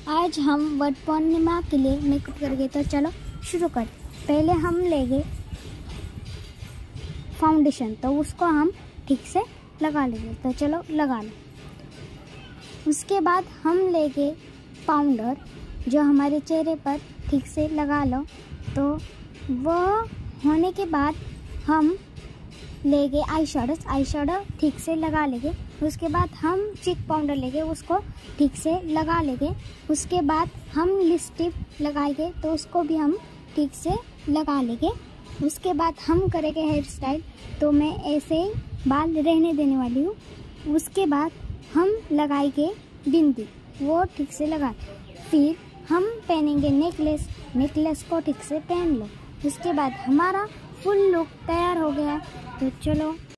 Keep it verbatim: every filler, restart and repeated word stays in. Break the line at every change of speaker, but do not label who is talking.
आज हम वट पूर्णिमा के लिए मेकअप करेंगे, तो चलो शुरू कर। पहले हम लेंगे फाउंडेशन, तो उसको हम ठीक से लगा लेंगे, तो चलो लगा लो। उसके बाद हम लेंगे पाउडर, जो हमारे चेहरे पर ठीक से लगा लो। तो वो होने के बाद हम लेंगे आई शेडो आई शेडो ठीक से लगा लेंगे। उसके बाद हम चिक पाउडर लेंगे, उसको ठीक से लगा लेंगे। उसके बाद हम लिपस्टिक लगाएंगे, तो उसको भी हम ठीक से लगा लेंगे। उसके बाद हम करेंगे हेयर स्टाइल, तो मैं ऐसे ही बाल रहने देने वाली हूँ। उसके बाद हम लगाएंगे बिंदी, वो ठीक से लगा। फिर हम पहनेंगे नेकलेस, नेकलेस को ठीक से पहन लो। उसके बाद हमारा फुल लुक तैयार हो गया। तो चलो